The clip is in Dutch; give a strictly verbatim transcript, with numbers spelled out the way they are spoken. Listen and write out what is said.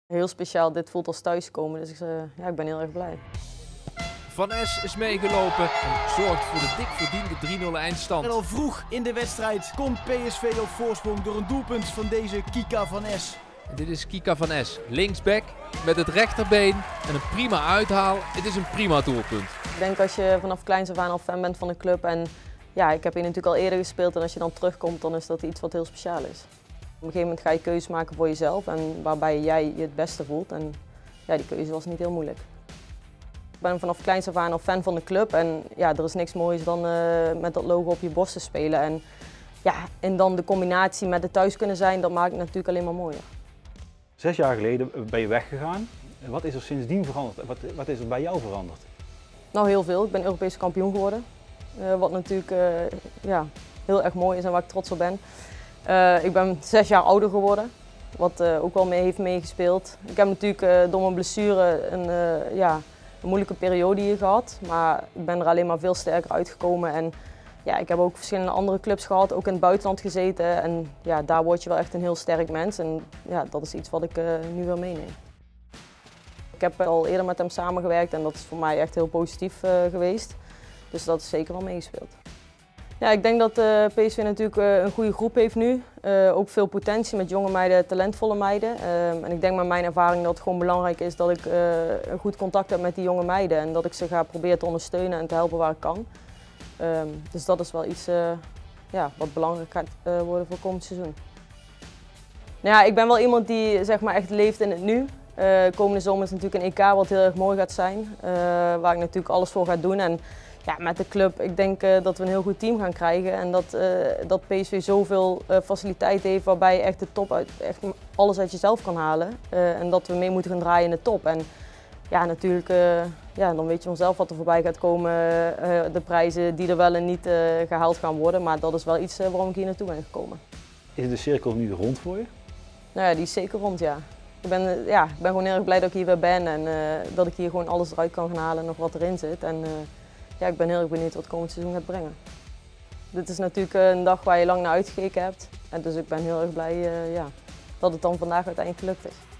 Heel speciaal, dit voelt als thuiskomen, dus ik, uh, ja, ik ben heel erg blij. Van Es is meegelopen en zorgt voor de dik verdiende drie nul eindstand. En al vroeg in de wedstrijd komt P S V op voorsprong door een doelpunt van deze Kika van Es. En dit is Kika van Es, linksback met het rechterbeen en een prima uithaal. Het is een prima doelpunt. Ik denk als je vanaf kleins af aan al fan bent van de club en ja, ik heb hier natuurlijk al eerder gespeeld en als je dan terugkomt dan is dat iets wat heel speciaal is. Op een gegeven moment ga je keuzes maken voor jezelf en waarbij jij je het beste voelt en ja, die keuze was niet heel moeilijk. Ik ben vanaf kleins af aan al fan van de club en ja, er is niks moois dan uh, met dat logo op je borst te spelen. En, ja, en dan de combinatie met het thuis kunnen zijn, dat maakt het natuurlijk alleen maar mooier. Zes jaar geleden ben je weggegaan. Wat is er sindsdien veranderd? Wat, wat is er bij jou veranderd? Nou, heel veel. Ik ben Europese kampioen geworden. Uh, wat natuurlijk uh, ja, heel erg mooi is en waar ik trots op ben. Uh, ik ben zes jaar ouder geworden, wat uh, ook wel mee heeft meegespeeld. Ik heb natuurlijk uh, door mijn blessure een, uh, ja, een moeilijke periode hier gehad, maar ik ben er alleen maar veel sterker uitgekomen. En, ja, ik heb ook verschillende andere clubs gehad, ook in het buitenland gezeten. En ja, daar word je wel echt een heel sterk mens en ja, dat is iets wat ik uh, nu wil meenemen. Ik heb al eerder met hem samengewerkt en dat is voor mij echt heel positief uh, geweest. Dus dat is zeker wel meegespeeld. Ja, ik denk dat uh, P S V natuurlijk uh, een goede groep heeft nu. Uh, ook veel potentie met jonge meiden, talentvolle meiden. Uh, en ik denk met mijn ervaring dat het gewoon belangrijk is dat ik uh, een goed contact heb met die jonge meiden. En dat ik ze ga proberen te ondersteunen en te helpen waar ik kan. Uh, dus dat is wel iets uh, ja, wat belangrijk gaat uh, worden voor komend seizoen. Nou ja, ik ben wel iemand die zeg maar, echt leeft in het nu. Uh, komende zomer is natuurlijk een E K wat heel erg mooi gaat zijn. Uh, waar ik natuurlijk alles voor ga doen. En, ja, met de club, ik denk uh, dat we een heel goed team gaan krijgen en dat, uh, dat P S V zoveel uh, faciliteiten heeft waarbij je echt de top uit, echt alles uit jezelf kan halen. Uh, en dat we mee moeten gaan draaien in de top. En ja, natuurlijk, uh, ja, dan weet je vanzelf wat er voorbij gaat komen, uh, de prijzen die er wel en niet uh, gehaald gaan worden. Maar dat is wel iets uh, waarom ik hier naartoe ben gekomen. Is de cirkel nu rond voor je? Nou ja, die is zeker rond, ja. Ik ben, uh, ja, ik ben gewoon heel erg blij dat ik hier weer ben en uh, dat ik hier gewoon alles eruit kan gaan halen en nog wat erin zit. En, uh, Ja, ik ben heel erg benieuwd wat het komend seizoen gaat brengen. Dit is natuurlijk een dag waar je lang naar uitgekeken hebt. En dus ik ben heel erg blij uh, ja, dat het dan vandaag uiteindelijk gelukt is.